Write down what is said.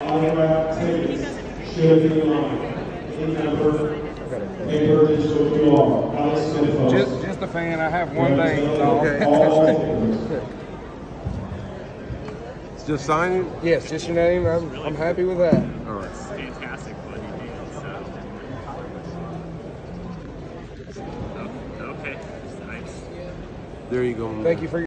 autograph tickets should be line. In number, paper digital QR. Alex Smith. Just a fan. I have one day. Okay. It's just signing? Yes, just your name. I'm happy with that. All right. It's fantastic what he did. So. Okay. Nice. There you go. Thank you for your